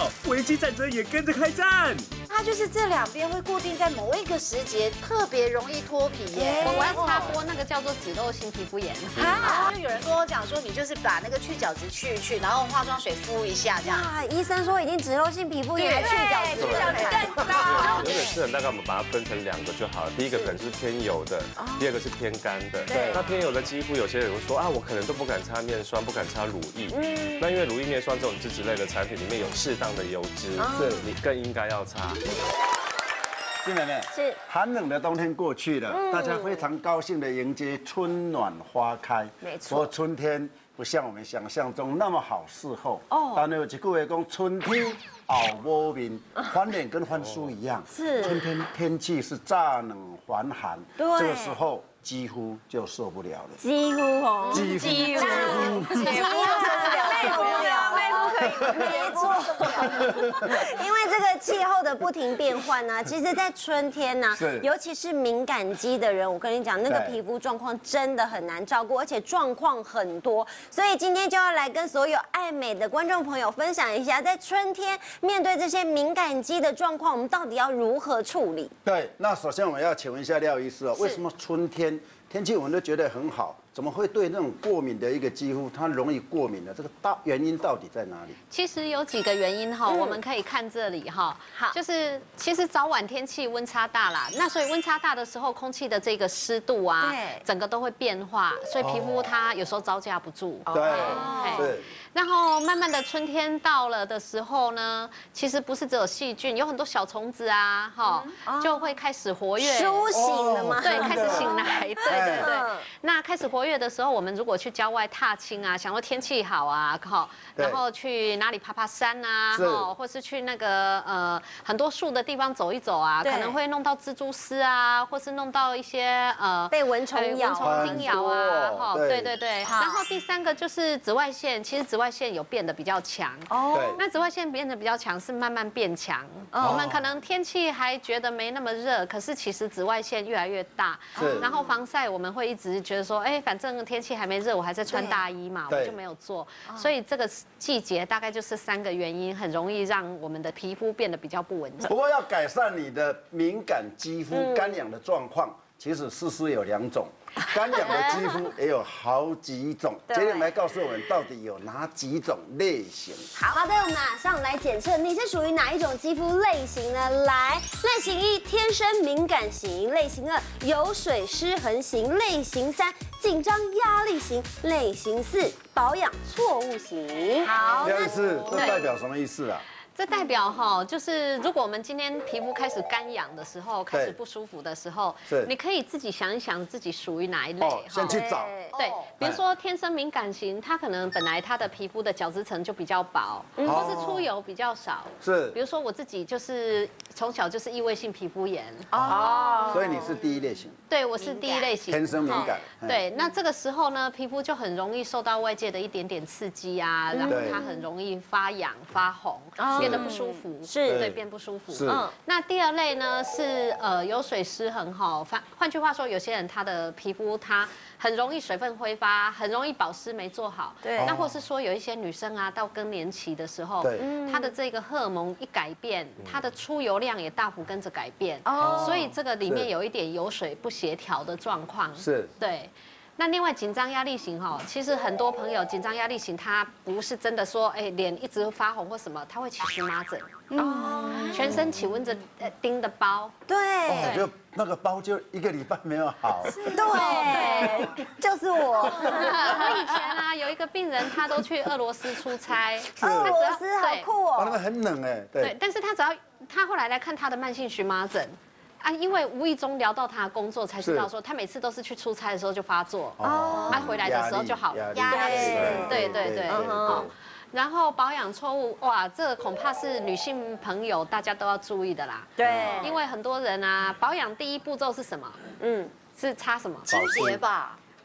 危机战争也跟着开战。 它就是这两边会固定在某一个时节，特别容易脱皮耶。 我要插播，那个叫做脂漏性皮肤炎。 啊，就有人跟我讲说，你就是把那个去角质去一去，然后化妆水敷一下这样。 啊，医生说已经脂漏性皮肤炎，还去角质， 去角质更糟。 有点是很大概我们把它分成2个就好了。第一个可能是偏油的，第二个是偏干的。 对。 那偏油的肌肤，有些人会说啊，我可能都不敢擦面霜，不敢擦乳液。那因为乳液、面霜这种脂质类的产品里面有适当的油脂，是你更应该要擦。 金妹妹， 是寒冷的冬天过去了，大家非常高兴的迎接春暖花开。 没错不过春天不像我们想象中那么好伺候。哦。但有一句话讲，春天好无面，翻脸跟翻书一样。 是。 春天天气是乍冷还寒， 对这个时候肌肤就受不了了。 几乎哦， 肌肤。 没错，因为这个气候的不停变换呢，其实，在春天呢，尤其是敏感肌的人，我跟你讲，那个皮肤状况真的很难照顾，而且状况很多。所以今天就要来跟所有爱美的观众朋友分享一下，在春天面对这些敏感肌的状况，我们到底要如何处理？ 对，那首先我们要请问一下廖医师哦，为什么春天天气我们都觉得很好？怎么会对那种过敏的一个肌肤，它容易过敏呢？这个原因到底在哪里？ 其实有几个原因哈，我们可以看这里哈，好，就是其实早晚天气温差大啦，那所以温差大的时候，空气的这个湿度啊，整个都会变化，所以皮肤它有时候招架不住。 对，是。 然后慢慢的春天到了的时候呢，其实不是只有细菌，有很多小虫子啊，哈，就会开始活跃， 苏醒了吗？ 对，开始醒来，对对对。那开始活跃的时候，我们如果去郊外踏青啊，想说天气好啊，哈，然后去哪里爬爬山啊，哈，或是去那个很多树的地方走一走啊，可能会弄到蜘蛛丝啊，或是弄到一些被蚊虫咬、 叮咬啊，哈，对对对。然后第3个就是紫外线，其实紫外线有变得比较强哦。那紫外线变得比较强是慢慢变强，我们可能天气还觉得没那么热，可是其实紫外线越来越大。然后防晒我们会一直觉得说，哎，反正天气还没热，我还在穿大衣嘛，我就没有做。所以这个季节大概就是3个原因，很容易让我们的皮肤变得比较不稳定。 不过要改善你的敏感肌肤干痒的状况，其实事实有2种。干痒的肌肤也有好几种，接着来告诉我们到底有哪几种类型。 好的，我们马上来检测你是属于哪一种肌肤类型呢？来，类型1天生敏感型，类型2油水失衡型，类型3紧张压力型，类型4保养错误型。好， 廖医师，这代表什么意思啊？ 这代表哈，就是如果我们今天皮肤开始干痒的时候，开始不舒服的时候，你可以自己想一想自己属于哪一类， 先去找。 对，比如说天生敏感型，它可能本来它的皮肤的角质层就比较薄，或是出油比较少。 是， 比如说我自己就是从小就是异位性皮肤炎。 所以你是第1类型。 对，我是第1类型。 天生敏感。 对，那这个时候呢，皮肤就很容易受到外界的一点点刺激啊，然后它很容易发痒、发红。变得不舒服，是，对，变不舒服。那第2类呢是油水失衡哈，换句话说，有些人他的皮肤他很容易水分挥发，很容易保湿没做好。对。那或是说有一些女生啊，到更年期的时候，她的这个荷尔蒙一改变，她的出油量也大幅跟着改变。所以这个里面有一点油水不协调的状况。 是。对。 那另外紧张压力型哈，其实很多朋友紧张压力型，他不是真的说，哎，脸一直发红或什么，他会起荨麻疹，全身起蚊子叮的包， 对， 就那个包就1个礼拜没有好， 对，就是我。 我以前啊有一个病人，他都去俄罗斯出差， 俄罗斯好酷哦， 那个很冷哎，对， 但是他后来来看他的慢性荨麻疹。啊，因为无意中聊到他的工作，才知道说他每次都是去出差的时候就发作，回来的时候就好了。 压力， 对对对。然后保养错误，哇，这恐怕是女性朋友大家都要注意的啦。对，因为很多人啊，保养第1步骤是什么？是擦什么？ 清洁吧。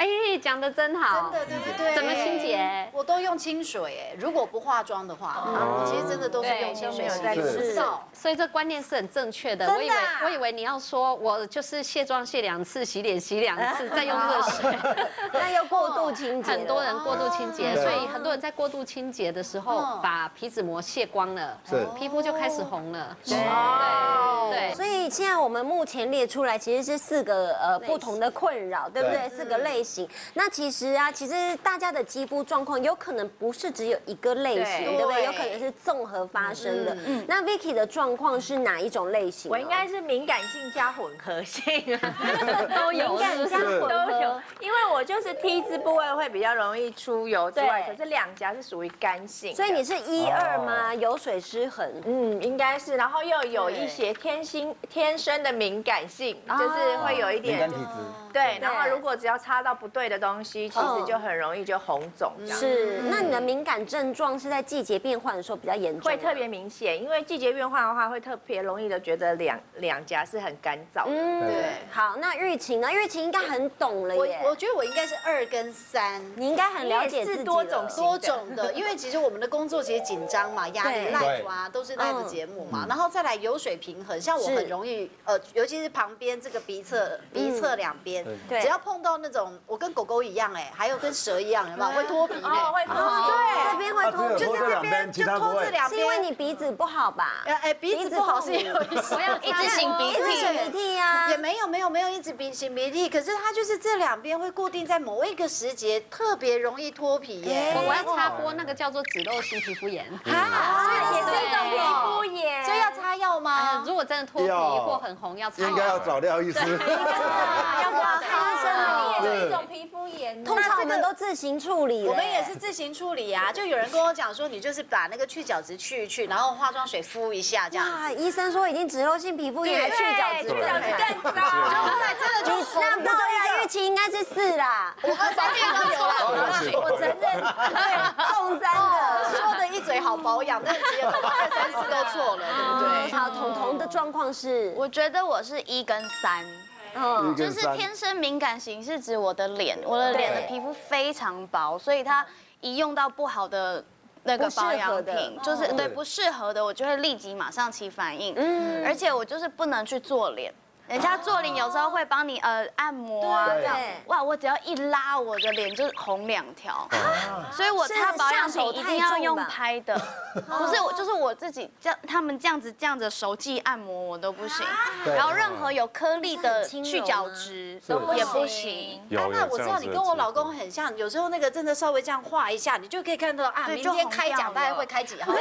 哎，讲得真好， 真的，对对对。 怎么清洁？ 我都用清水，哎，如果不化妆的话，其实真的都是用清水在洗澡。 所以这观念是很正确的。我以为你要说我就是卸妆卸2次，洗脸洗2次，再用热水， 那又过度清洁。 很多人过度清洁，所以很多人在过度清洁的时候把皮脂膜卸光了，皮肤就开始红了。对。 所以现在我们目前列出来其实是4个不同的困扰，对不对？4个类型。那其实大家的肌肤状况有可能不是只有一个类型，对不对？有可能是综合发生的。那 Vicky 的状况是哪一种类型？ 我应该是敏感性加混合性， 都有， 敏感加混合。 因为我就是 T 字部位会比较容易出油之外，可是两颊是属于干性， 所以你是1、2吗？油水失衡？ 应该是，然后又有一些天生的敏感性，就是会有一点敏感体质。 对，然后如果只要擦到不对的东西，其实就很容易就红肿这样。 是，那你的敏感症状是在季节变换的时候比较严重， 会特别明显，因为季节变换的话，会特别容易的觉得两颊是很干燥的。 对。 好，那玉琴呢？玉琴应该很懂了耶。 我觉得我应该是2跟3， 你应该很了解自己多种的，因为其实我们的工作其实紧张嘛，压力 live 啊都是 live 节目嘛，然后再来油水平衡，像我很容易尤其是旁边这个鼻侧2边，只要碰到那种我跟狗狗一样还有跟蛇一样，有没有会脱皮？ 会脱皮， 对， 这边会脱， 就是这边就脱这2边， 是因为你鼻子不好吧？ 鼻子不好是有我要一直擤鼻涕呀， 也没有一直擤鼻涕，可是它就是这2边会固定在某一个时节特别容易脱皮耶。 我要插播那个叫做脂漏性皮肤炎， 所以也是一种皮肤炎， 所以要擦药吗？ 如果真的脱皮或很红，要擦药。 应该要找廖医师。 要找医生也是一种皮肤炎。 通常我们都自行处理， 我们也是自行处理啊。就有人跟我讲说，你就是把那个去角质去一去，然后化妆水敷一下这样。哇， 医生说已经脂漏性皮肤炎，还去角质， 去角质更糟。 真的就那不对呀，玉琴应该是4啦， 我2、3天都有啦，我承认， 中3的， 说的一嘴好保养，但是结果2、3、4都错了，对不对？ 好，彤彤的状况是， 我觉得我是1跟3。就是天生敏感型是指我的脸的皮肤非常薄，所以它一用到不好的那个保养品，就是对不适合的，我就会立即马上起反应。而且我就是不能去做脸。人家做脸有时候会帮你按摩啊，这样哇，我只要一拉我的脸就红2条，所以我擦保养品一定要用拍的，不是就是我自己他们这样子手技按摩我都不行，然后任何有颗粒的去角质也不行。 那我知道你跟我老公很像，有时候那个真的稍微这样画一下，你就可以看到明天开奖大概会开几号。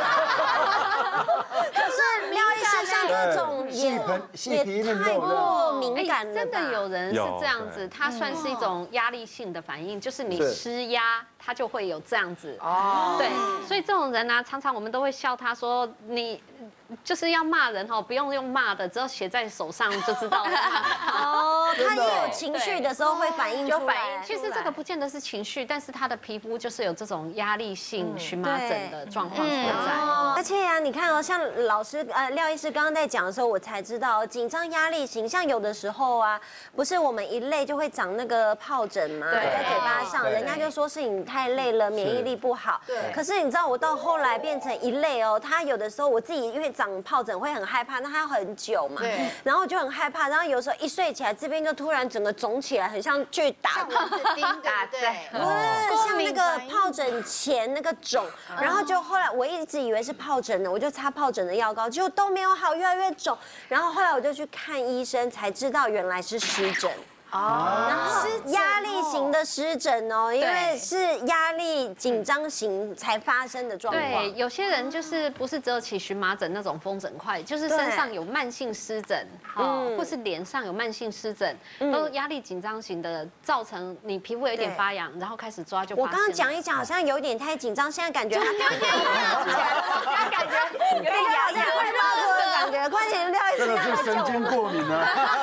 可是廖医师像这种细皮嫩太过敏感了， 真的有人是这样子，它算是一种压力性的反应，就是你施压，它就会有这样子。对，所以这种人呢，常常我们都会笑他说你。就是要骂人不用用骂的，只要写在手上就知道了。 他也有情绪的时候会反映出来。 其实这个不见得是情绪，但是他的皮肤就是有这种压力性荨麻疹的状况存在。 而且你看像老师廖医师刚刚在讲的时候，我才知道紧张压力型，像有的时候不是我们一累就会长那个疱疹嘛，在嘴巴上，人家就说是你太累了，免疫力不好。可是你知道我到后来变成一累他有的时候我自己因为长疱疹会很害怕，那它要很久嘛，然后我就很害怕，然后有时候一睡起来这边就突然整个肿起来，很像去打蚊子钉，对， 像那个疱疹前那个肿，然后就后来我一直以为是疱疹的，我就擦疱疹的药膏，结果都没有好，越来越肿，然后后来我就去看医生，才知道原来是湿疹。然后压力型的湿疹因为是压力紧张型才发生的状况。 对，有些人就是不是只有起荨麻疹那种风疹块，就是身上有慢性湿疹，或是脸上有慢性湿疹，都压力紧张型的，造成你皮肤有点发痒，然后开始抓就。 我刚刚讲一讲，好像有点太紧张，现在感觉他感觉有点痒痒，快爆出的感觉，快点撂一下。 这个是神经过敏啊！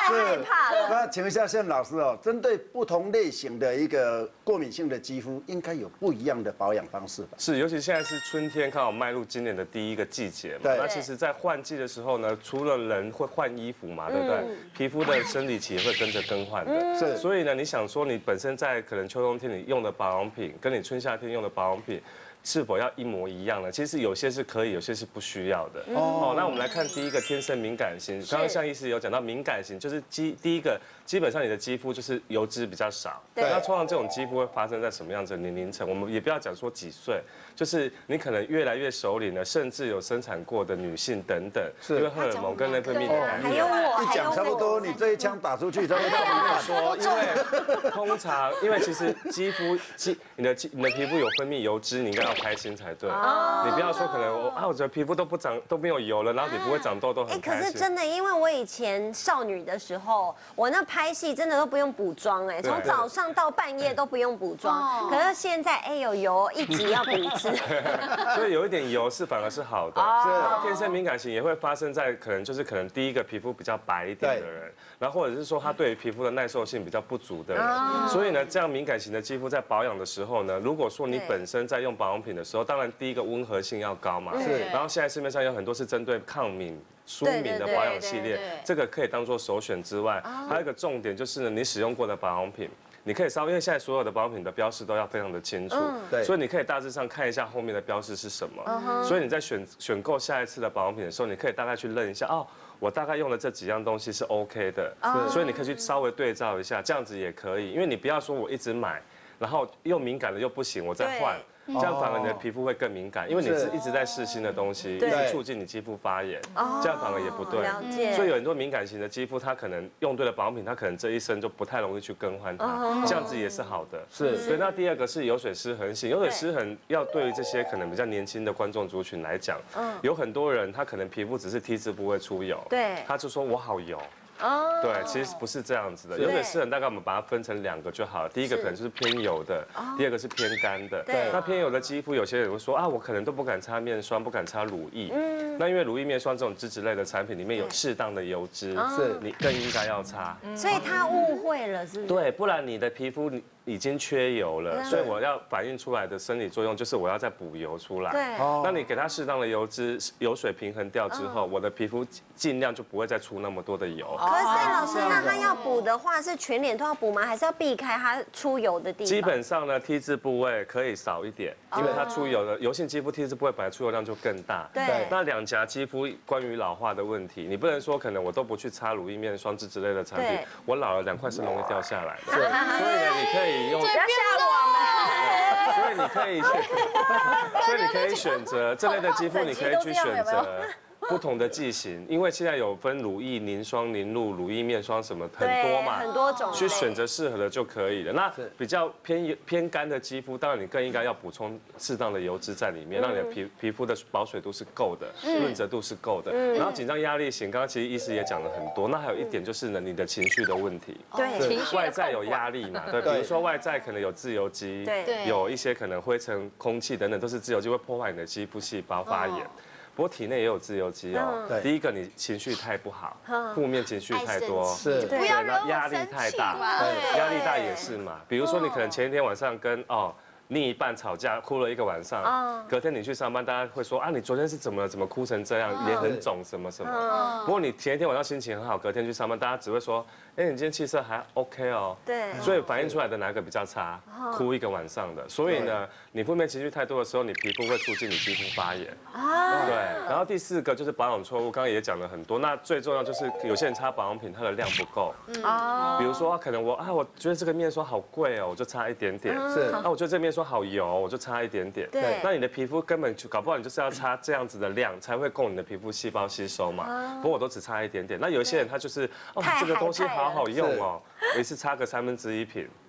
太害怕了。 那请问一下谢老师哦，针对不同类型的一个过敏性的肌肤，应该有不一样的保养方式吧？ 是，尤其现在是春天，刚好迈入今年的第一个季节嘛。那其实，在换季的时候呢，除了人会换衣服嘛，对不对？皮肤的生理期也会跟着更换的。是。所以呢，你想说你本身在可能秋冬天你用的保养品，跟你春夏天用的保养品。是否要一模一样呢？其实有些是可以，有些是不需要的。哦，那我们来看第一个天生敏感型。刚刚像医师有讲到敏感型，就是第一个基本上你的肌肤就是油脂比较少。对。那通常这种肌肤会发生在什么样子的年龄层？我们也不要讲说几岁，就是你可能越来越熟龄了，甚至有生产过的女性等等，因为荷尔蒙跟内分泌的改变。 还有我， 一讲差不多，你这一枪打出去，差不多说，因为通常因为其实你的皮肤有分泌油脂，你应该要开心才对。你不要说可能我觉得皮肤都没有油了，然后你不会长痘痘，很开心。 可是真的，因为我以前少女的时候，我那拍戏真的都不用补妆从早上到半夜都不用补妆。可是现在有油，一集要补一次。 所以有一点油反而是好的。是。天生敏感型也会发生在可能第一个皮肤比较白一点的人，然后或者是说他对于皮肤的耐受性比较不足的人。所以呢，这样敏感型的肌肤在保养的时候呢，如果说你本身在用保养品的时候，当然第一个温和性要高嘛，是。然后现在市面上有很多是针对抗敏、舒敏的保养系列，这个可以当做首选之外，还有一个重点就是呢，你使用过的保养品。你可以因为现在所有的保养品的标示都要非常的清楚，所以你可以大致上看一下后面的标示是什么。所以你在选购下一次的保养品的时候，你可以大概去认一下我大概用的这几样东西是 OK 的，所以你可以去稍微对照一下，这样子也可以。因为你不要说我一直买，然后又敏感的又不行，我再换。这样反而你的皮肤会更敏感，因为你是一直在试新的东西，一直促进你肌肤发炎，这样反而也不对。所以有很多敏感型的肌肤，它可能用对了保养品，它可能这一生就不太容易去更换它，这样子也是好的。是。所以那第二个是油水失衡型，油水失衡要对于这些可能比较年轻的观众族群来讲，有很多人他可能皮肤只是 T 字部位出油，对，他就说我好油。对，其实不是这样子的。油水失衡大概我们把它分成2个就好了。第一个可能就是偏油的，第二个是偏干的。对。那偏油的肌肤，有些人会说我可能都不敢擦面霜，不敢擦乳液。那因为乳液、面霜这种脂质类的产品里面有适当的油脂，是你更应该要擦。 所以他误会了，是不是？ 对，不然你的皮肤已经缺油了，所以我要反映出来的生理作用就是我要再补油出来。对。那你给它适当的油脂，油水平衡掉之后，我的皮肤尽量就不会再出那么多的油。 可是老师，那他要补的话，是全脸都要补吗？还是要避开它出油的地方？ 基本上呢 ，T 字部位可以少一点，因为它出油的油性肌肤 T 字部位本来出油量就更大。对。那两颊肌肤关于老化的问题，你不能说可能我都不去擦乳液、面霜之类的产品，我老了2块是容易掉下来的。所以呢，你可以用。 不要吓我们。 所以你可以选择这类的肌肤，你可以去选择不同的剂型，因为现在有分乳液、凝霜、凝露、乳液、面霜什么很多嘛， 很多种， 去选择适合的就可以了。那比较偏干的肌肤，当然你更应该要补充适当的油脂在里面，让你的皮肤的保水度是够的，润泽度是够的。然后紧张压力型，刚刚其实医师也讲了很多。那还有一点就是呢，你的情绪的问题， 对， 外在有压力嘛，对，比如说外在可能有自由基，对，有一些可能灰尘、空气等等都是自由基，会破坏你的肌肤细胞发炎。不过体内也有自由基哦。第一个，你情绪太不好，负面情绪太多， 是，不要惹我压力太大，压力大也是嘛。比如说你可能前一天晚上跟另一半吵架，哭了1个晚上，隔天你去上班，大家会说你昨天是怎么了？怎么哭成这样？脸很肿什么什么。不过你前一天晚上心情很好，隔天去上班，大家只会说，你今天气色还 OK 哦。对。所以反映出来的哪个比较差？哭1个晚上的。所以呢，你负面情绪太多的时候，你皮肤会促进你肌肤发炎。对。然后第4个就是保养错误，刚刚也讲了很多。那最重要就是有些人擦保养品，它的量不够。比如说可能我觉得这个面霜好贵哦，我就擦一点点。是。我觉得这个面霜好油，我就擦一点点。对。那你的皮肤根本就搞不好，你就是要擦这样子的量，才会供你的皮肤细胞吸收嘛。不过我都只擦一点点。那有些人他就是这个东西好好用哦，我一次擦个1/3瓶。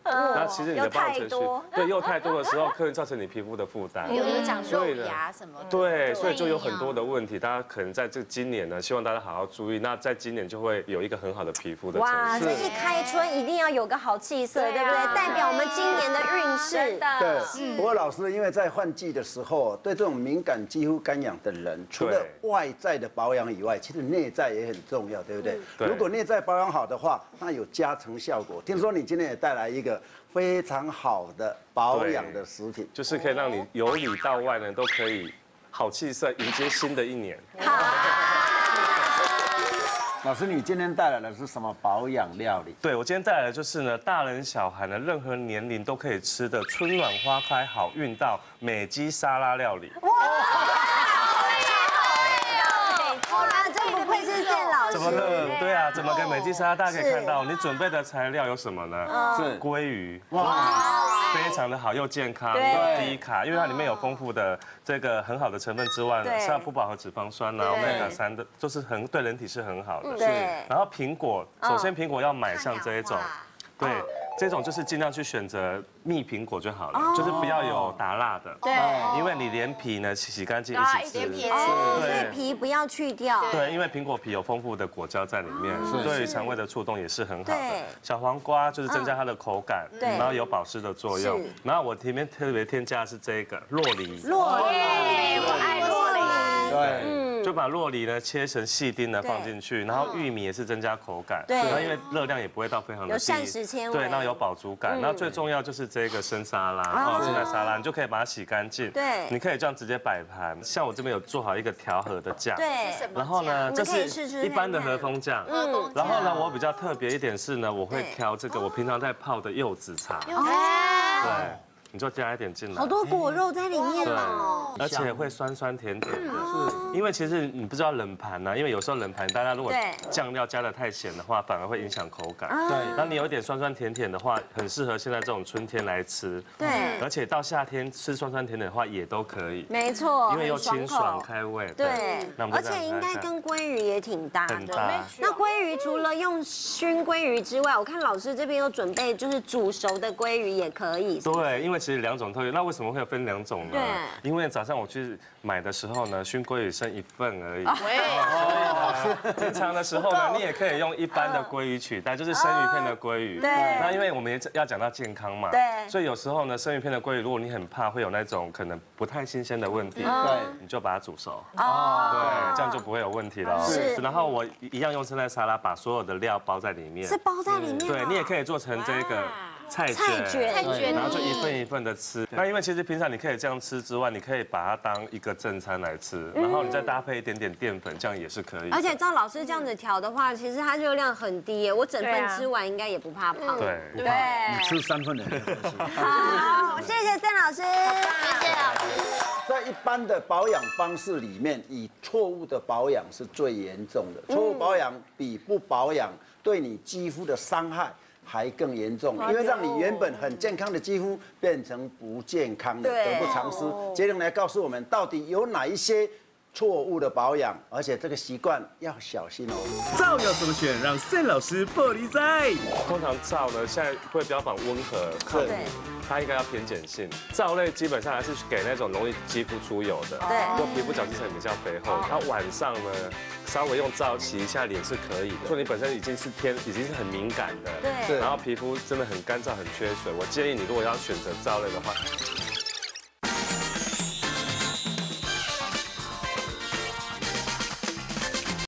那其实你的保养程序对又太多的时候，可能造成你皮肤的负担。 有的长肉芽什么的。 对，所以就有很多的问题。大家可能在这今年呢，希望大家好好注意。那在今年就会有一个很好的皮肤的呈现。 哇，这一开春一定要有个好气色，对不对？代表我们今年的运势。 对。不过老师，因为在换季的时候，对这种敏感肌肤干痒的人，除了外在的保养以外，其实内在也很重要，对不对？如果内在保养好的话，那有加成效果。听说你今天也带来一个非常好的保养的食品， 就是可以让你由里到外呢都可以好气色，迎接新的一年。 老师，你今天带来的是什么保养料理？ 对，我今天带来的就是呢，大人小孩呢，任何年龄都可以吃的春暖花开好运到美肌沙拉料理。哇！ 真不愧是健老师。 怎么了？对啊，怎么个美肌沙拉？大家可以看到，你准备的材料有什么呢？ 是鲑鱼。哇！非常的好，又健康又低卡，因为它里面有丰富的这个很好的成分之外呢，像不饱和脂肪酸啊、omega-3的，就是对人体是很好的。 对。 然后苹果，首先苹果要买像这一种，对，这种就是尽量去选择蜜苹果就好了，就是不要有打蜡的。 对。 因为你连皮呢洗干净一起吃。 所以皮不要去掉。 对，因为苹果皮有丰富的果胶在里面，对于肠胃的触动也是很好的。小黄瓜就是增加它的口感，然后有保湿的作用。然后我里面特别添加的是这个酪梨。 酪梨，我爱酪梨。 对。就把酪梨呢切成细丁呢放进去，然后玉米也是增加口感， 对， 然后因为热量也不会到非常的低， 有膳食纤维， 对，然后有饱足感，然后最重要就是这个生沙拉，生菜沙拉，你就可以把它洗干净， 对， 你可以这样直接摆盘，像我这边有做好一个调和的酱， 对， 然后呢这是一般的和风酱，然后呢我比较特别一点是呢，我会挑这个我平常在泡的柚子茶，对。你就加一点进来， 好多果肉在里面哦， 而且会酸酸甜甜的，是，因为其实你不知道冷盘呢，因为有时候冷盘大家如果酱料加的太咸的话，反而会影响口感，对，那你有点酸酸甜甜的话，很适合现在这种春天来吃， 对， 而且到夏天吃酸酸甜甜的话也都可以， 没错， 因为又清爽开胃， 对，而且应该跟鲑鱼也挺搭的，那鲑鱼除了用熏鲑鱼之外，我看老师这边有准备就是煮熟的鲑鱼也可以， 对，因为其实2种特别，那为什么会有分2种呢？因为早上我去买的时候呢，熏鲑鱼剩1份而已。平常的时候呢，你也可以用一般的鲑鱼取代，就是生鱼片的鲑鱼。对。那因为我们也要讲到健康嘛，对。所以有时候呢，生鱼片的鲑鱼，如果你很怕会有那种可能不太新鲜的问题，对，你就把它煮熟。对，这样就不会有问题了。是。然后我一样用生菜沙拉，把所有的料包在里面。 是包在里面。 对，你也可以做成这个。菜卷，然后就一份一份的吃。那因为其实平常你可以这样吃之外，你可以把它当一个正餐来吃，然后你再搭配一点点淀粉，这样也是可以。 而且照老师这样子调的话，其实它热量很低耶，我整份吃完应该也不怕胖。 对， 不怕，你吃3份的就可以。 好，谢谢森老师， 谢谢老师。 在一般的保养方式里面，以错误的保养是最严重的。错误保养比不保养对你肌肤的伤害还更严重，因为让你原本很健康的肌肤变成不健康的，得不偿失。杰伦来告诉我们，到底有哪一些错误的保养，而且这个习惯要小心哦。 皂要怎么选，让森老师破例在。 通常皂呢，现在会标榜温和抗敏，它应该要偏碱性。皂类基本上还是给那种容易肌肤出油的，对，或皮肤角质层比较肥厚。它晚上呢，稍微用皂洗一下脸是可以的。说你本身已经是很敏感的，对，然后皮肤真的很干燥、很缺水，我建议你如果要选择皂类的话，